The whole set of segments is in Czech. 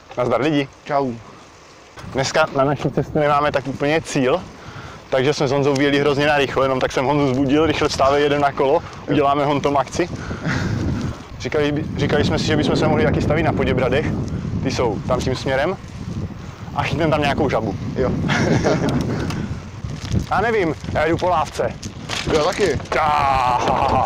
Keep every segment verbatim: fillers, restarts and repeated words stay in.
Nazdar lidi. Čau. Dneska na naší cestě nemáme tak úplně cíl, takže jsme s Honzou vyjeli hrozně narychlo, jenom tak jsem Honzu zbudil, rychle vstávej, jedem na kolo, uděláme Hontom akci. Říkali, říkali jsme si, že bychom se mohli taky stavit na Poděbradech, ty jsou tam tím směrem a chytneme tam nějakou žabu. Jo. Já nevím, já jdu po lávce. Jo, taky. Ah.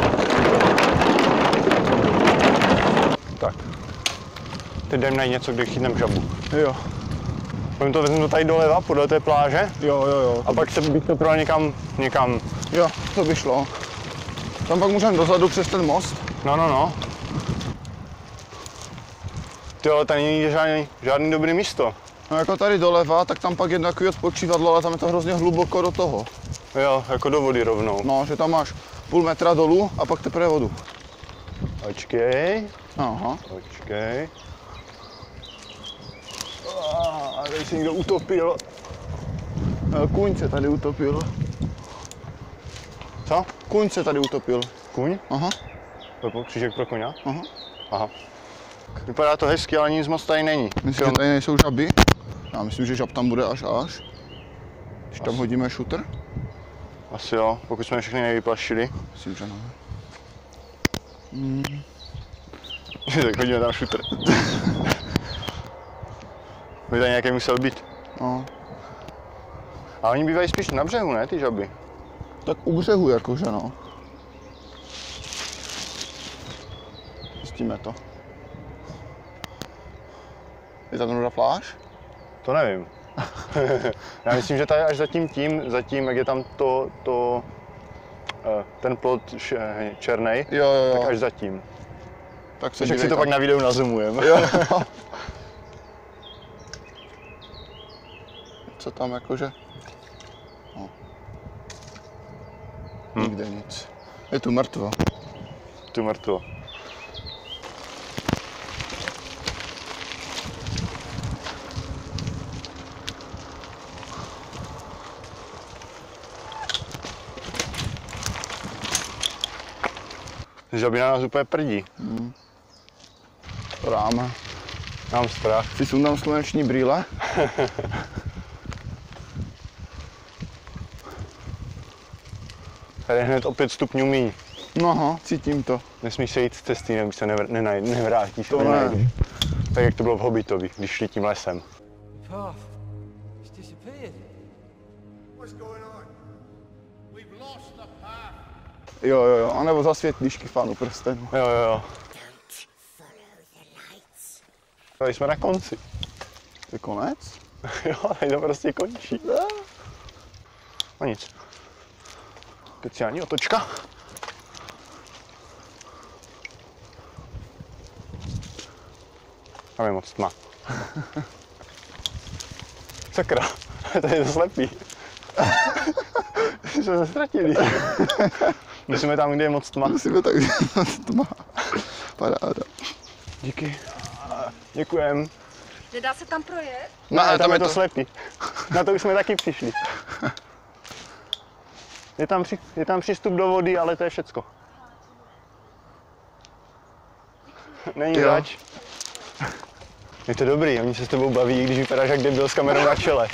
Tak. Teď jdem najít něco, kde chytneme žabu. Jo. Pojďme to, vezmu to tady doleva, podle té pláže. Jo, jo, jo. A pak se bych to prodal někam, někam. Jo, to by šlo. Tam pak můžeme dozadu přes ten most. No, no, no. Ty, ale tady není žádný, žádný dobrý místo. No jako tady doleva, tak tam pak je takový odpočívadlo, ale tam je to hrozně hluboko do toho. Jo, jako do vody rovnou. No, že tam máš půl metra dolů a pak teprve vodu. Počkej. Aha. Počkej. A tady se někdo utopil. Kuň se tady utopil. Co? Kuň se tady utopil. Kuň? Aha. Křížek pro koně? Aha. Aha. Vypadá to hezky, ale nic moc tady není. Myslíš, že tady nejsou žaby? Já myslím, že žab tam bude až až. Když tam hodíme šutr? Asi jo, pokud jsme všechny nevyplašili. Myslím, že ne. Mm. Tak hodíme tam šutr. By tady nějaký musel být. No. A oni bývají spíš na břehu, ne, ty žaby? Tak u břehu jakože no. Zjistíme to. Je tam dobrá pláž? To nevím. Já myslím, že tady až za tím tím, za tím, jak je tam to, to ten plot černej, jo, jo, jo. tak až za tím. Tak se jak si to pak na videu nazumujeme. Jo. Co tam jakože? No. Hm. Nikde nic. Je tu mrtvo. Tu mrtvo. Žaby na nás úplně prdí. Hmm. To dáme. Mám strach. Si sundám sluneční brýle. Tady je hned o pět stupňů míň. No aha, cítím to. Nesmíš se jít z cesty, nebo se nevr- nenaj- nevrátíš. To ne. Tak jak to bylo v Hobbitovi, když šli tím lesem. Jo, jo, jo, anebo zasvětlíšky Pánu prstenů. Jo, jo, jo. Tady jsme na konci. Je konec? Jo, tady to prostě končí. No nic. Speciální otočka. Tam je moc tma. Sakra, tady je to slepý. Jsme se ztratili. Musíme tam, kde je moc tma. Musíme tak, kde je moc tma. Paráda. Díky. Děkujem. Nedá se tam projet? No, ale tam, tam je to, to slepý. Na to už jsme taky přišli. Je tam, při, je tam přístup do vody, ale to je všecko. Není zač. Je to dobrý, oni se s tebou baví, když vypadáš jak debil s kamerou na čele.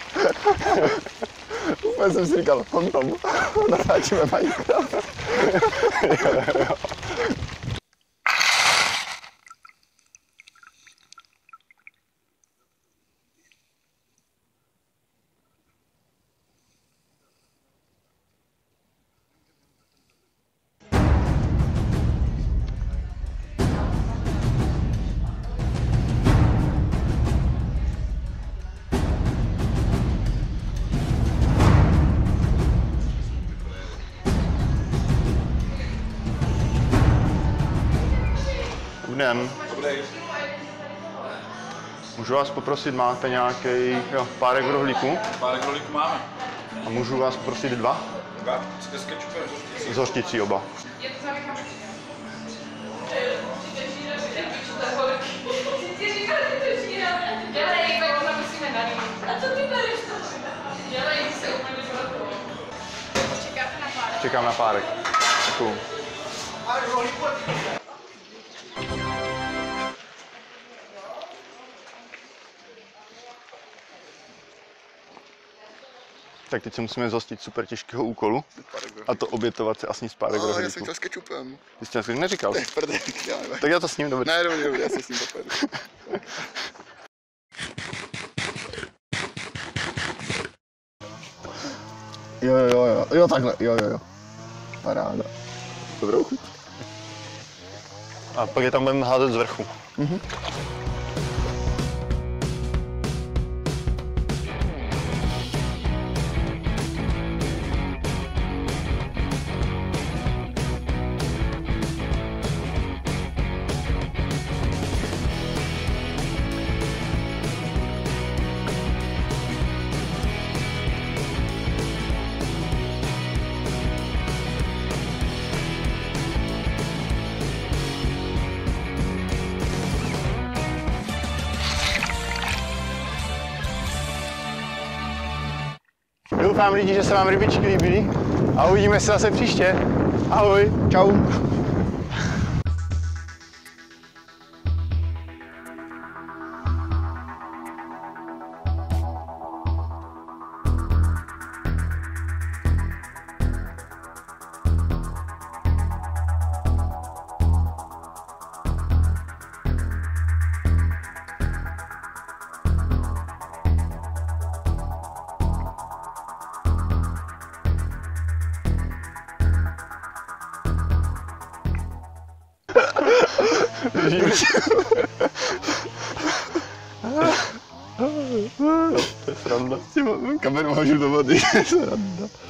Úplně jsem si říkal, on tam natáčíme Minecraft. Jo, jo, jo. Den. Můžu vás poprosit, máte nějaký jo, párek rohlíků? Párek rohlíků máme. A můžu vás poprosit dva? Dva? S kečupem, s hořticí. S hořticí oba. Čekám na párek. Děkuju. Tak teď se musíme zhostit super těžkého úkolu. A to obětovat se a sníst pár No, já jsem rohlíků. chtěl s kečupem. Ty jsi to neříkal. Ne, prdel, já nevím. Tak já to s ním dobře. Ne, dobrý, dobrý, já se s ním popedu. Jo, jo, jo, jo, jo, takhle, jo, jo, jo. Paráda. Dobrou chuť. A pak je tam budeme házet z vrchu. Mhm. Doufám lidi, že se vám rybičky líbily a uvidíme se zase příště. Ahoj. Čau. To je sranda. Kameru hážu do vody. Sranda.